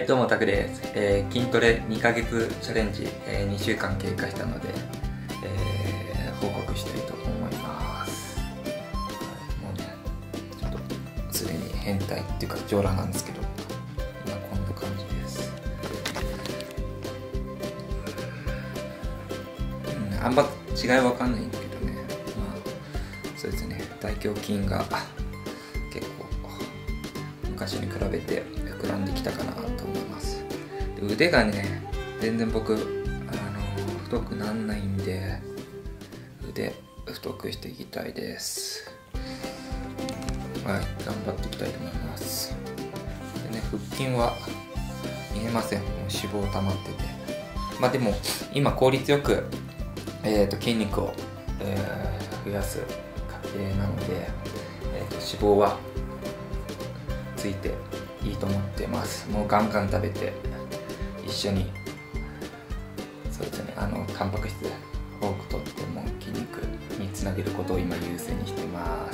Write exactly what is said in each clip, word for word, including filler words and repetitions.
はいどうもタクです、えー、筋トレにかげつチャレンジ、えー、にしゅうかん経過したので、えー、報告したいと思います、はい、もうねちょっとすでに変態っていうか上裸なんですけど今こんな感じです、うん、あんま違いわかんないんだけどね、まあそうですね、大胸筋が結構昔に比べて膨らんできたかなと思います。で腕がね全然僕あの太くなんないんで腕太くしていきたいです。はい頑張っていきたいと思います。でね腹筋は見えません、もう脂肪溜まってて、まあでも今効率よく、えー、と筋肉を、えー、増やす過程なので、えー、と脂肪はついていいと思ってます。もうガンガン食べて一緒にそうですね、あのタンパク質多くとっても筋肉につなげることを今優先にしてます。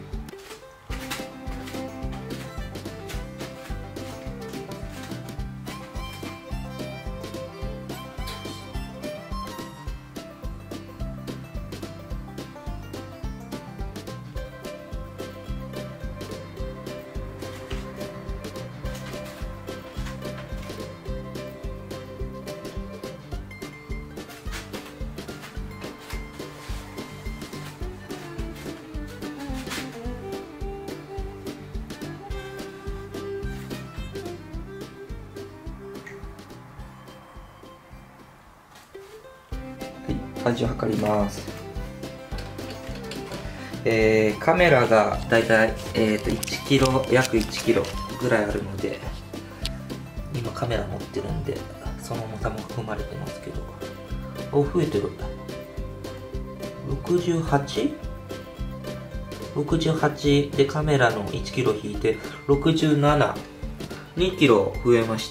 体重測ります。えー、カメラがだいたい、えー、といちキロ約いちキロぐらいあるので今カメラ持ってるんでその重さも含まれてますけど、お増えてる ろくじゅうはち?ろくじゅうはち でカメラのいちキロ引いてろくじゅうなな、にキロ増えました。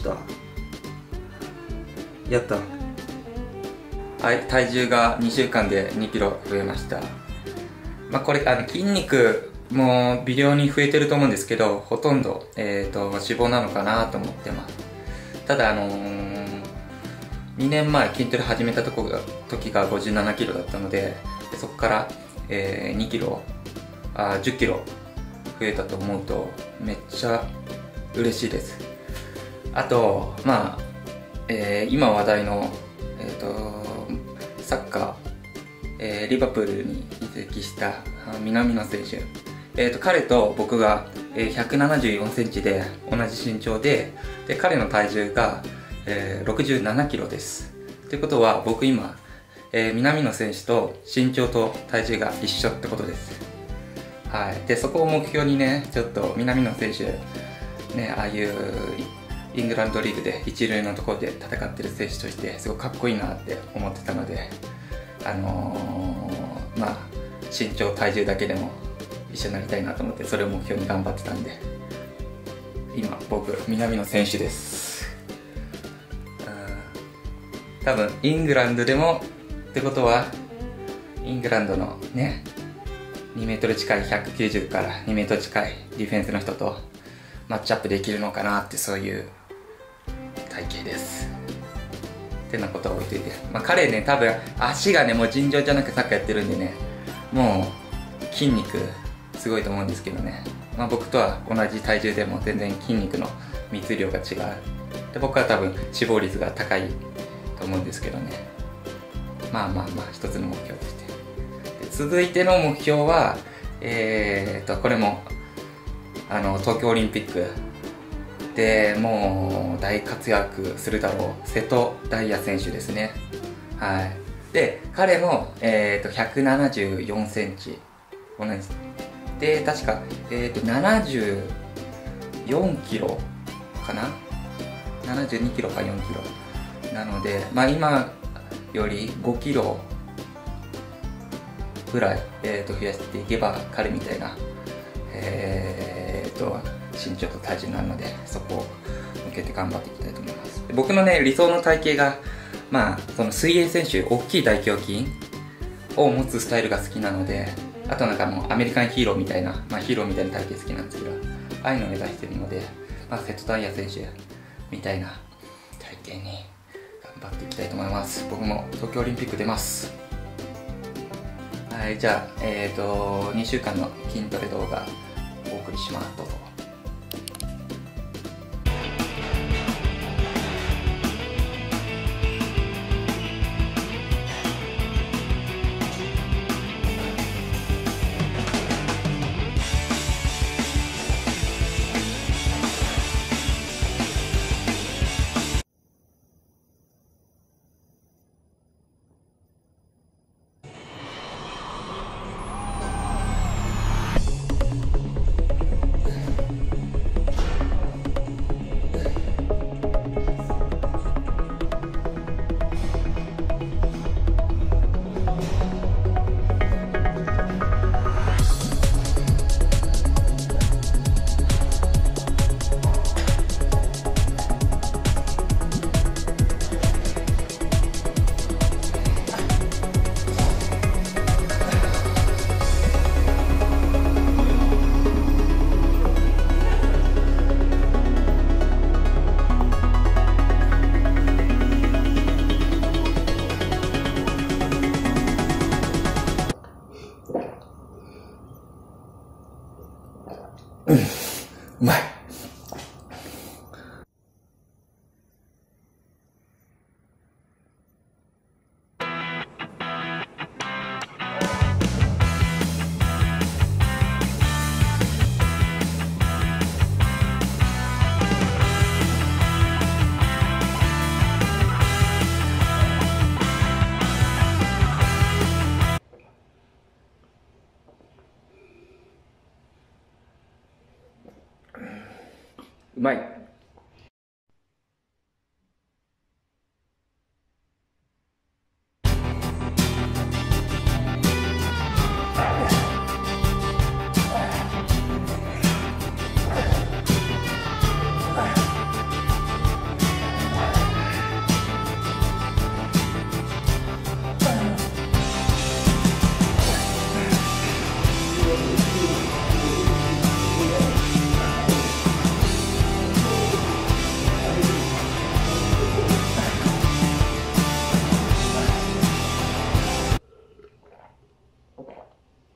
やった。はい、体重がにしゅうかんでにキロ増えました。まあ、これあの筋肉も微量に増えてると思うんですけど、ほとんど、えー、と脂肪なのかなと思ってます。ただ、あのー、にねんまえ筋トレ始めたとこが時がごじゅうななキロだったので、でそこから、えー、にキロあじゅっキロ増えたと思うとめっちゃ嬉しいです。あと、まあえー、今話題の、えーとサッカー、えー、リバプールに移籍した南野選手、えー、と彼と僕が、えー、ひゃくななじゅうよんセンチで同じ身長で、で彼の体重が、えー、ろくじゅうななキロです。ということは僕今、えー、南野選手と身長と体重が一緒ってことです。はい、でそこを目標にね、ちょっと南野選手ね、ああいうイングランドリーグで一流のところで戦ってる選手としてすごいかっこいいなって思ってたので、あのー、まあ身長体重だけでも一緒になりたいなと思ってそれを目標に頑張ってたんで、今僕南野選手です。うん、多分イングランドでもってことはイングランドのねにメートル近いひゃくきゅうじゅうからにメートル近いディフェンスの人とマッチアップできるのかなって、そういう体型ですってなことは置いといて、まあ、彼ね多分足がねもう尋常じゃなくサッカーやってるんでね、もう筋肉すごいと思うんですけどね、まあ、僕とは同じ体重でも全然筋肉の密量が違うで、僕は多分脂肪率が高いと思うんですけどね、まあまあまあ一つの目標として、で続いての目標はえーとこれもあの東京オリンピックでもう大活躍するだろう瀬戸大也選手ですね。はい、で彼も、えー、とひゃくななじゅうよんセンチ同じで確か、えー、とななじゅうよんキロかな、ななじゅうにキロかよんキロなので、まあ、今よりごキロぐらい、えー、と増やしていけば彼みたいな、えー、と身長と体重になるので、そこを向けて頑張っていきたいと思います。僕のね理想の体型が、まあその水泳選手大きい大胸筋を持つスタイルが好きなので、あとなんかもうアメリカンヒーローみたいな、まあヒーローみたいな体型好きなんですけど、ああいうのを目指してるので、まあ瀬戸大也選手みたいな体型に頑張っていきたいと思います。僕も東京オリンピック出ます。はい、じゃあ、えーと、にしゅうかんの筋トレ動画お送りします。どうぞ。うん、うまい。うまい。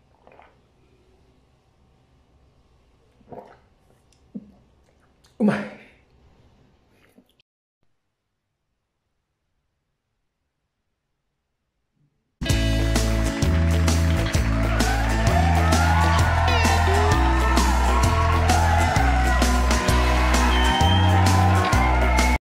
うまい。